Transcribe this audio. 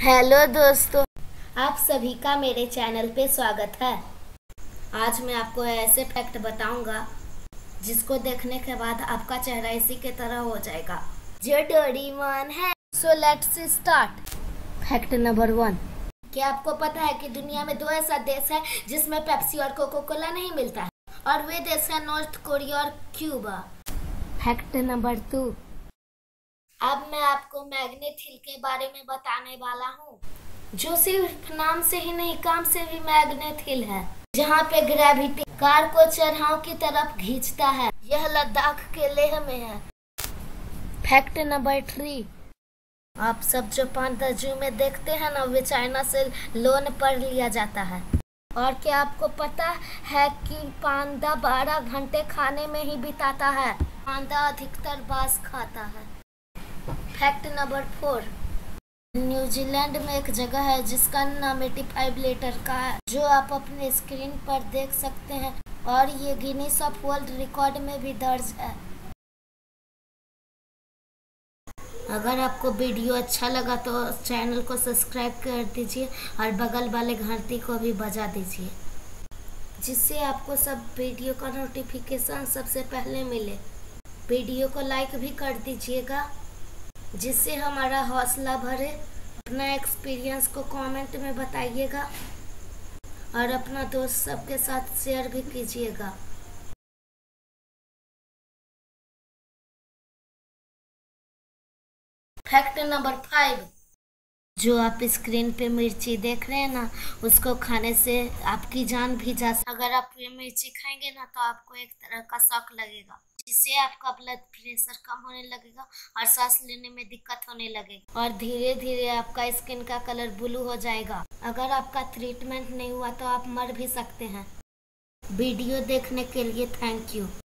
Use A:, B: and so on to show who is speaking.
A: Hello दोस्तों, आप सभी का मेरे चैनल पे स्वागत है। आज मैं आपको ऐसे फैक्ट बताऊंगा जिसको देखने के बाद आपका चेहरा इसी के तरह हो जाएगा जो डोरेमोन है। So let's start. Fact number 1। क्या आपको पता है कि दुनिया में 2 ऐसा देश है जिसमें पेप्सी और कोको कोला नहीं मिलता है, और वे देश है नॉर्थ कोरिया और क्यूबा। Fact number 2। अब मैं आपको मैग्नेट हिल के बारे में बताने वाला हूँ, जो सिर्फ नाम से ही नहीं काम से भी मैग्नेट हिल है, जहाँ पे ग्रेविटी कार को चरहाव की तरफ खींचता है। यह लद्दाख के लेह में है। Fact number 3। आप सब जो पांडा जू में देखते हैं ना, वे चाइना से लोन पर लिया जाता है। और क्या आपको पता है कि पांडा 12 घंटे खाने में ही बिताता है। पांडा अधिकतर बांस खाता है। Fact number 4। न्यूजीलैंड में एक जगह है जिसका नाम 85 लीटर का है, जो आप अपने स्क्रीन पर देख सकते हैं, और ये गिनीज ऑफ वर्ल्ड रिकॉर्ड में भी दर्ज है। अगर आपको वीडियो अच्छा लगा तो चैनल को सब्सक्राइब कर दीजिए और बगल वाले घंटी को भी बजा दीजिए, जिससे आपको सब वीडियो का नोटिफिकेशन सबसे पहले मिले। वीडियो को लाइक भी कर दीजिएगा, जिससे हमारा हौसला बढ़े। अपना एक्सपीरियंस को कमेंट में बताइएगा और अपना दोस्त सबके साथ शेयर भी कीजिएगा। Fact number 5। जो आप स्क्रीन पे मिर्ची देख रहे हैं ना, उसको खाने से आपकी जान भी जा सकती है। अगर आप ये मिर्ची खाएंगे ना, तो आपको एक तरह का शॉक लगेगा, जिससे आपका ब्लड प्रेशर कम होने लगेगा और सांस लेने में दिक्कत होने लगेगी, और धीरे धीरे आपका स्किन का कलर ब्लू हो जाएगा। अगर आपका ट्रीटमेंट नहीं हुआ तो आप मर भी सकते हैं। वीडियो देखने के लिए थैंक यू।